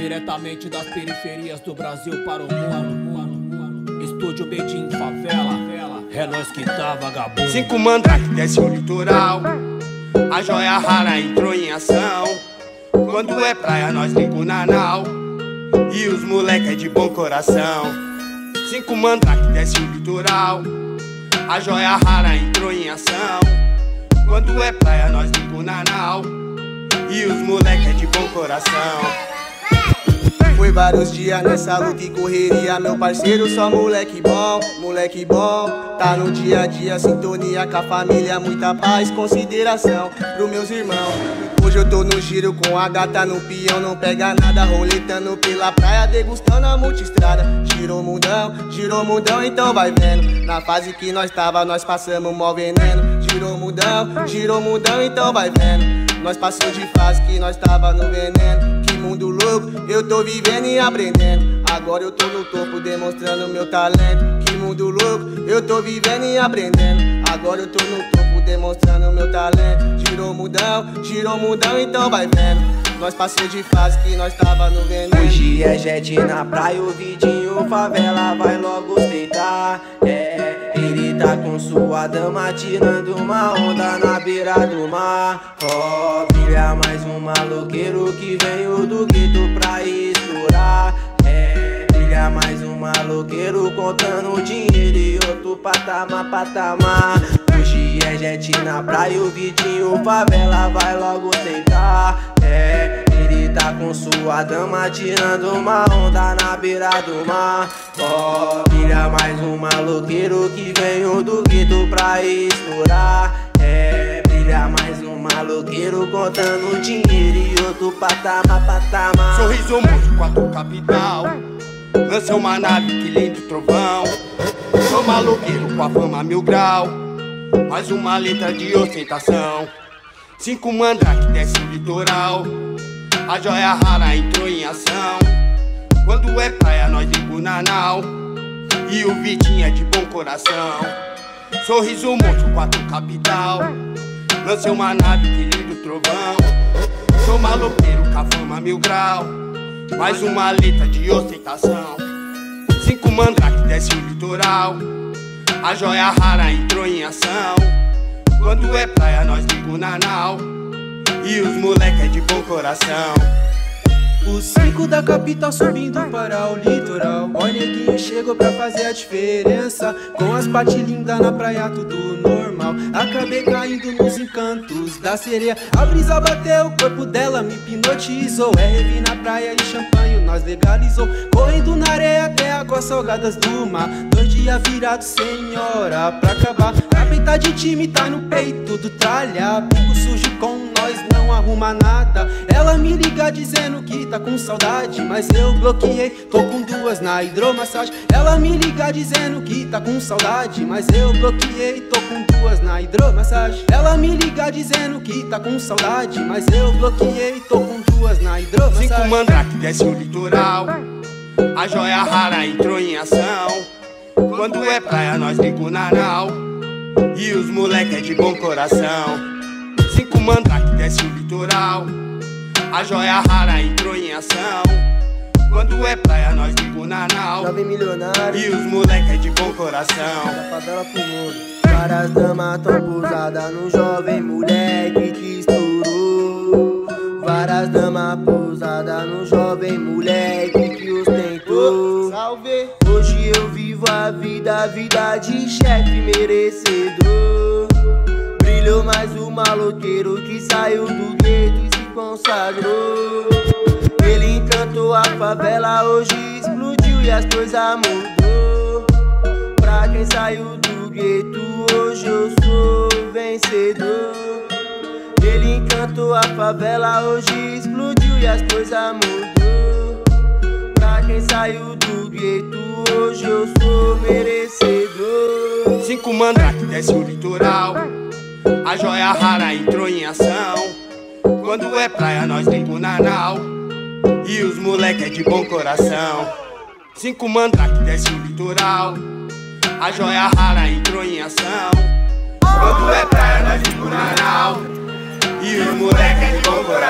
Diretamente das periferias do Brasil para o mundo. Estúdio Bedim Favela, é nós que tá vagabundo. 5 mandrake desce o litoral, a joia rara entrou em ação. Quando é praia nós liga o nanau, e os moleque é de bom coração. 5 mandrake desce o litoral, a joia rara entrou em ação. Quando é praia nós liga o nanau, e os moleque é de bom coração. Foi vários dias nessa luta e correria, meu parceiro, só moleque bom, moleque bom. Tá no dia a dia, sintonia com a família, muita paz, consideração pros meus irmãos. Hoje eu tô no giro com a gata no peão, não pega nada, roletando pela praia, degustando a multistrada. Girou mundão, então vai vendo. Na fase que nós tava, nós passamos mó veneno. Girou mundão, então vai vendo. Nós passamos de fase que nós tava no veneno. Que mundo louco, eu tô vivendo e aprendendo. Agora eu tô no topo demonstrando meu talento. Que mundo louco, eu tô vivendo e aprendendo. Agora eu tô no topo demonstrando meu talento. Girou mundão, então vai vendo. Nós passamos de fase que nós tava no veneno. Hoje é jet na praia, o vidinho favela vai logo ostentar. Ele tá com sua dama tirando uma onda na beira do mar. Oh, brilha mais um maloqueiro que veio do gueto pra explorar. Brilha mais um maloqueiro contando dinheiro e outro patamar. Hoje é jet na praia, o vidinho favela vai logo ostentar. Ele tá com sua dama tirando uma onda na beira do mar. Oh, brilha mais um maloqueiro que veio do gueto pra explorar. Brilha mais um maloqueiro contando dinheiro e outro patamar. Sorriso monstro, quarto capital, lança uma nave que lindo trovão. Sou maloqueiro com a fama 1000 grau, mais uma letra de ostentação. 5 mandrake desce o litoral, a joia rara entrou em ação. Quando é praia nós liga o nanau, e o Vitinho é de bom coração. Sorriso monstro, quarto capital, lancei uma nave que lindo trovão. Sou maloqueiro com a fama 1000 grau, mais uma letra de ostentação. 5 mandrake desce o litoral, a joia rara entrou em ação. Quando é praia nós liga o nanau, e os moleque é de bom coração. Os 5 da capital subindo para o litoral. Ó, neguinho chegou pra fazer a diferença. Com as partes lindas na praia tudo normal. Acabei caindo nos encantos da sereia. A brisa bateu, o corpo dela me hipnotizou. Revi na praia e champanhe nós legalizou. Correndo na areia até águas salgadas do mar. 2 dias virados sem hora pra acabar. Capeta de time tá no peito do tralha. Pico sujo com nós não arruma nada. Ela me liga dizendo que tá com saudade, mas eu bloqueei, tô com 2 na hidromassagem. Ela me liga dizendo que tá com saudade, mas eu bloqueei, tô com 2 na hidromassagem. Ela me liga dizendo que tá com saudade, mas eu bloqueei, tô com 2 na hidromassagem. 5 mandrake desce o litoral, a joia rara entrou em ação. Quando é praia nós liga o nanau, e os moleque é de bom coração. 5 mandrake desce o litoral, a joia rara entrou em ação. Quando é praia nós liga o nanau, jovem milionário, e os moleque é de bom coração. Da favela pro mundo. Várias damas tão pousadas no jovem moleque que estourou. Várias damas pousadas no jovem moleque que ostentou. Salve! Hoje eu vivo a vida de chefe merecedor. Brilhou mais um maloqueiro que saiu do gueto e se consagrou. Ele encantou a favela, hoje explodiu e as coisas mudou. Pra quem saiu do gueto, hoje eu sou vencedor. Ele encantou a favela, hoje explodiu e as coisas mudou. Pra quem saiu do gueto, hoje eu sou merecedor. 5 mandrake desce o litoral, a joia rara entrou em ação. Quando é praia nós liga o nanau, e os moleque é de bom coração. 5 mandrake desce o litoral, a joia rara entrou em ação. Quando é praia nós liga o nanau, e os moleque é de bom coração.